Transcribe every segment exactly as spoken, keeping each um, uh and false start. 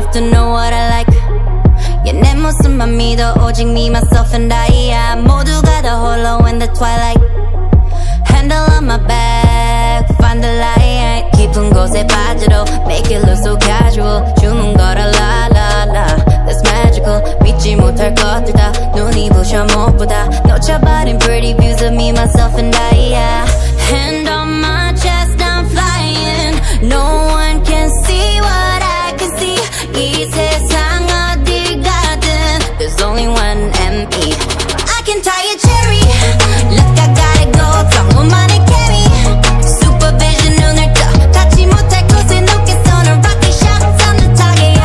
enough to know what I like. Yeah, 내 모습만 믿어 오직 me, myself and I. Yeah, 모두가 다 홀로 in the twilight. Handle on my back, find the light. 깊은 곳에 빠져도 make it look so casual. 주문 걸어 la la la, that's magical. 믿지 못할 것들 다 눈이 부셔 무엇보다 놓쳐버린 pretty views of me, myself and I. Yeah. Hand on my chest, I'm flying. No one can see what I can see. 이 세상 어딜 가든 there's only one me. I can tie a cherry. Look, I gotta go. 정우만의 carry. Supervision 눈을 떠. 닿지 못할 곳에 높게 쏘는 rocket shots on the target.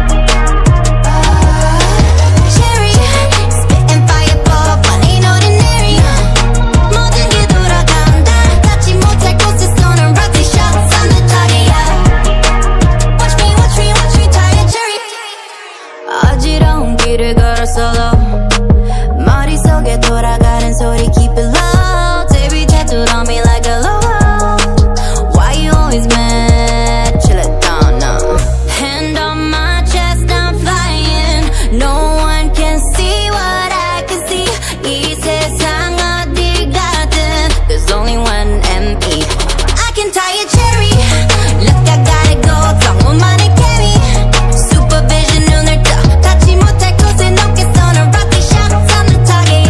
Cherry, spitting fireball, but ain't ordinary. 모든 게 돌아간다. 닿지 못할 곳에 쏘는 rocket shots on the target. Watch me, watch me, watch me tie a cherry. 어지러운 길을 걸어 solo. 머릿속에 돌아가는 소리 keep it low. Baby tattooed on me like a logo. Why you always mad? Chill it down now. Hand on my chest, I'm flying. No one can see what I can see. 이 세상 어딜 가든 there's only one me. I can tie a cherry. Look, I gotta go. 정우만의 carry. Supervision 눈을 떠. 닿지 못할 곳에 높게 쏘는 rocket shots on the target.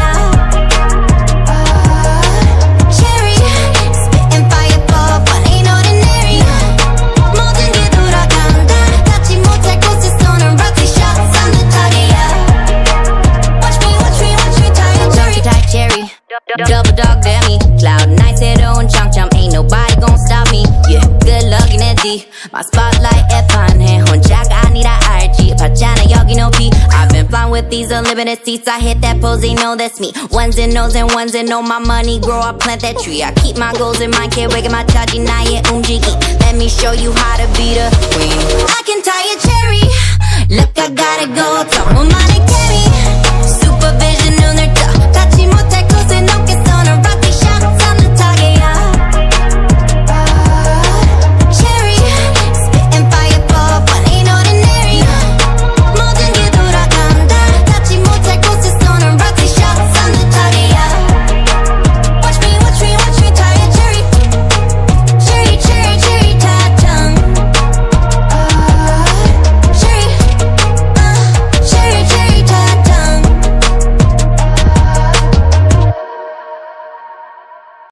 Cherry, spitting fireball, but ain't ordinary. 모든 게 돌아간다. 닿지 못할 곳에 쏘는 rocket shots on the target. Watch me, watch me, watch me tie a cherry. Tie cherry. Double dog damn me. Cloud nine 새로운 장점. Ain't nobody gon' stop me. Yeah, good luck인 애지. My spotlight 애판해. 혼자가 아니라 알지. 봤잖아 여기 높이. I've been flying with these unlimited seats. I hit that pose, they know that's me. Ones and nos and ones and know my money grow. I plant that tree. I keep my goals in mind. can't wake my 차지 나의 움직임. Let me show you how to be the queen. I can tie a cherry. Look, I gotta go.